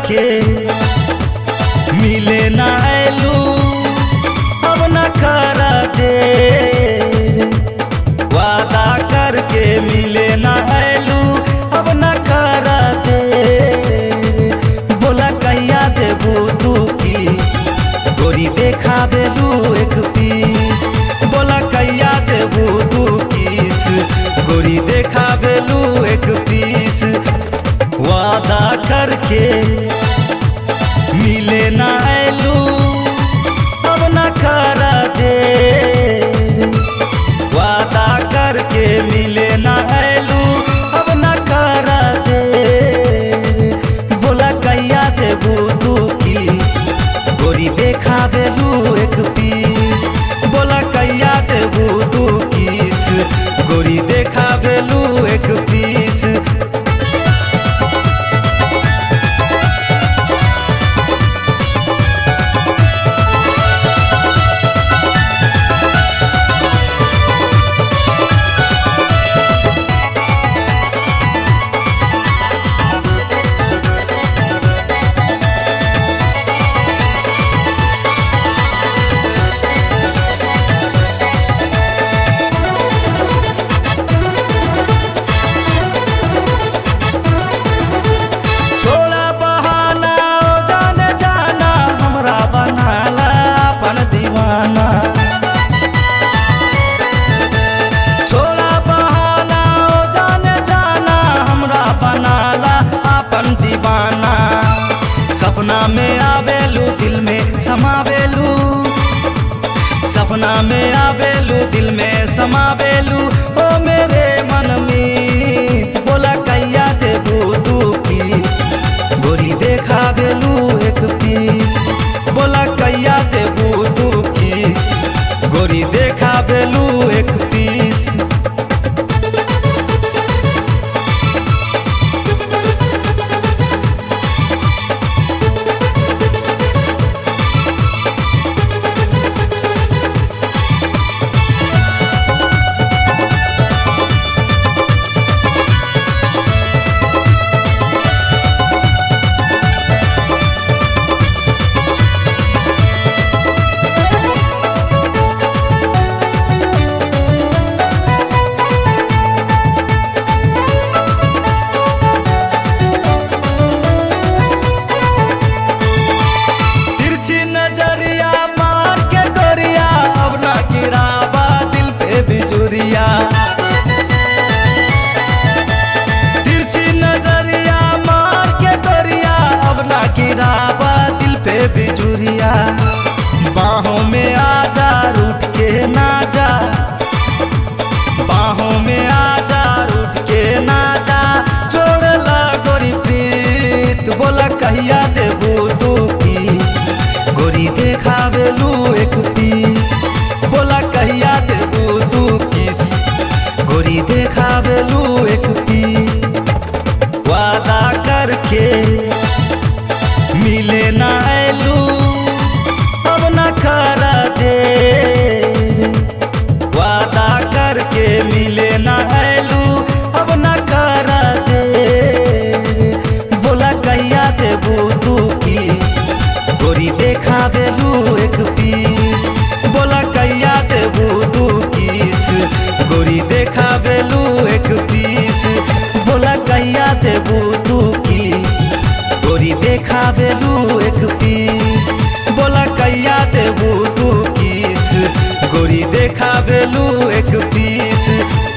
करके मिले ना आलू अब न करा देर। वादा करके मिले ना आलू अब न करा देर। बोला कहिया देबू तू किस गोरी देखा बेलू एक पीस। बोला कहिया देबू तू किस गोरी देखा बेलू एक पीस। वादा करके मिले ना आलू अब न करा देर। वादा करके मिले ना आलू अब न करा देर। बोला कहिया देबू तू किस गोरी देखा बेलू एक पीस। बोला कहिया देबू तू किस गोरी देखा बेलू एक पीस। छोड़ा बहाना ओ जाने जाना हमरा बनाला अपन दीवाना। सपना में आवेलू दिल में समावेलू। सपना में आवेलू दिल में समावेलू ओ मेरे मनमीत। बोला कहिया देबू तू किस गोरी देखा बेलू एक पीस। बोला कहिया देबू तू किस गोरी देखा बेलू एक पीस। नजरिया मार के गोरिया अब ना गिरावा दिल पे बिजुरिया। तिरछी नजरिया मार के गोरिया अब ना गिरावा दिल पे बिजुरिया। बाहों में आजा रूठ के ना जा। बाहों में आजा रूठ के ना जा। जोड़ ला गोरी प्रीत। बोला कहिया देबू तू किस गोरी देखा बेलू एक पीस। बोला कहिया देबू तू किस गोरी देखा बेलू एक पीस। वादा करके मिले ना आलू अब न करा देर। वादा करके मिले ना आलू अब न करा देर। बोला कहिया देबू तू किस गोरी देखा बेलू एक पीस। बोला कहिया देबू तू किस गोरी देखा बेलू एक पीस। बोला कहिया देबू तू किस गोरी देखा बेलू एक पीस। बोला कहिया देबू तू किस गोरी देखा बेलू एक पीस।